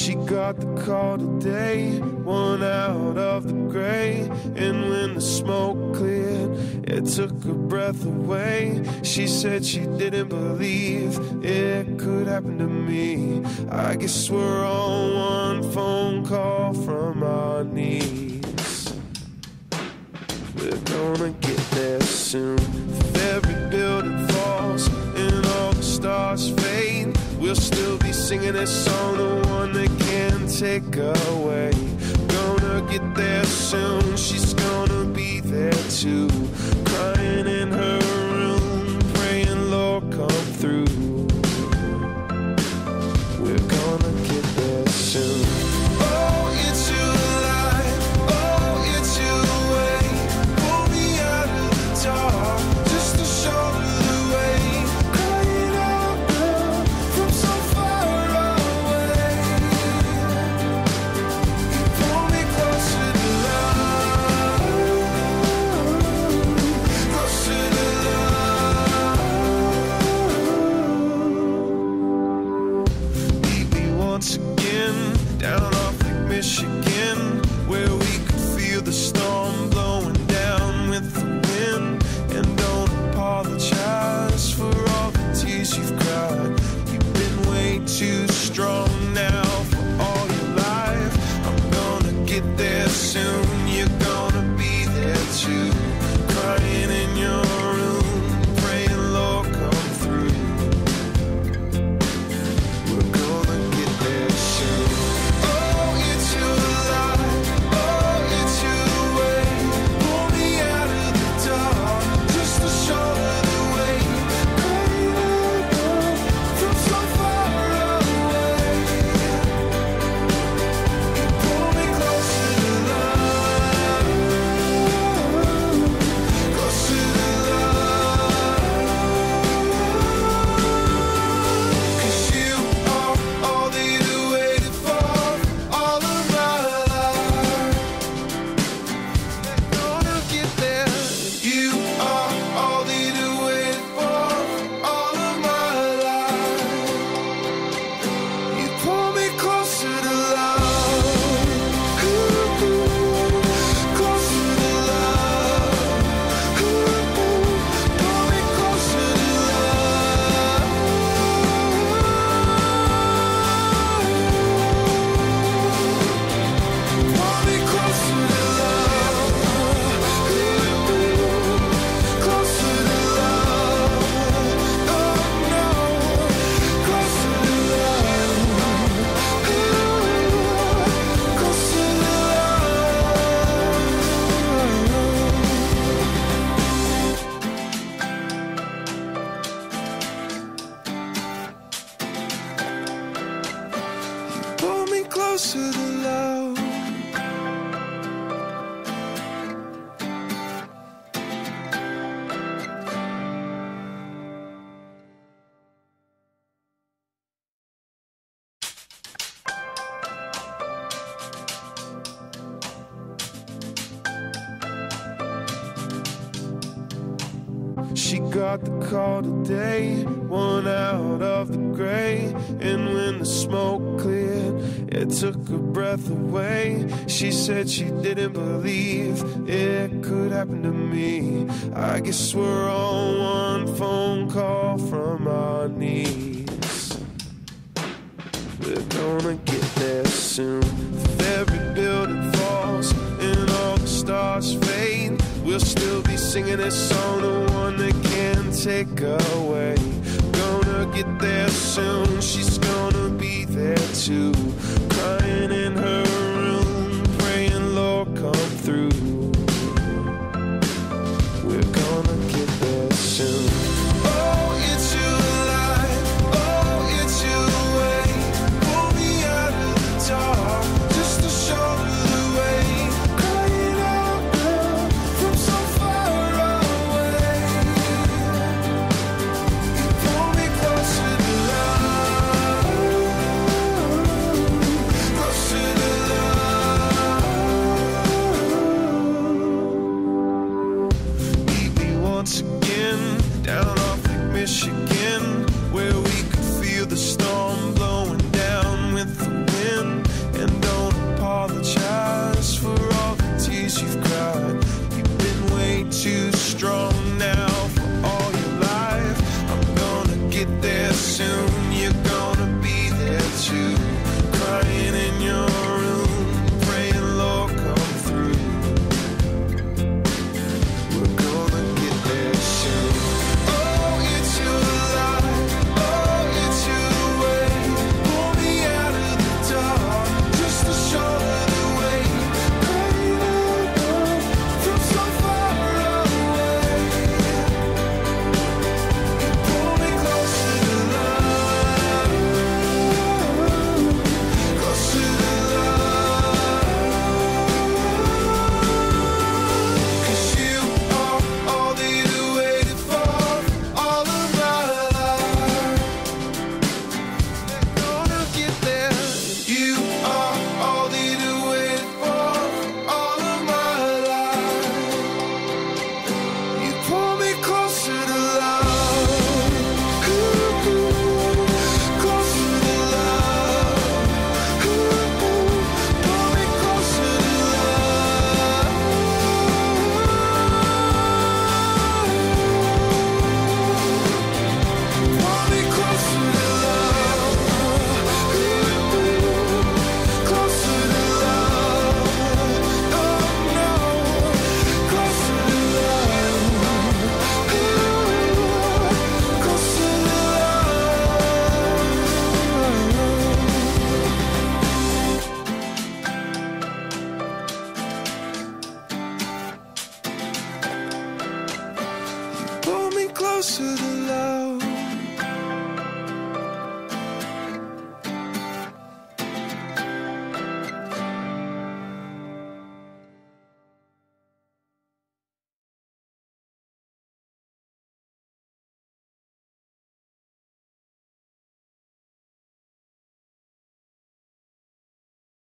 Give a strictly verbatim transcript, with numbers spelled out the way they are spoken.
She got the call today, one out of the gray. And when the smoke cleared, it took her breath away. She said she didn't believe it could happen to me. I guess we're on one phone call from our knees. We're gonna get there soon. If every building falls and all the stars fade, we'll still be singing this song, the one that can't take away. Gonna get there soon, she's gonna be there too. Crying in her room, praying Lord come through. We're gonna get there soon. Oh, it's you alive, oh, it's you away. Pull me out of the dark, just to show the way. Crying out loud from so far away. You pull me closer to love, closer to love. Meet me once again down off Lake Michigan, where we could feel the storm blowing down with the wind. And don't apologize for all the tears you've cried. You've been way too strong now for all your life. I'm gonna get there soon, you're gonna be there too. Crying in your room, praying Lord come through. We're gonna get there soon. Oh, it's you alive, oh, it's you away. Pull me out of the dark, just to show her the way. Crying out loud from so far away. You pull me closer to love, closer to love. 'Cause you are all that you waited for all of my life. Gonna get there. You are all that you waited for all of my life. You pull me closer to love, closer to love, pull me closer to love. Pull me closer to love, closer to love. Oh no, closer to love, closer to love. Pull me closer to love. She got the call today, one out of the gray. And when the smoke cleared, it took her breath away. She said she didn't believe it could happen to me. I guess we're on one phone call from our knees. We're gonna get there soon. If every building falls and all the stars fade, we'll still be singing this song, the one that can't take away. Gonna get there soon, she's gonna be there too. Crying in her room, praying Lord come through. We're gonna get there soon. Oh, it's you alive, oh, it's you away. Pull me out of the dark, just to show her the way. Crying out loud from so far away. You pull me closer to love, closer to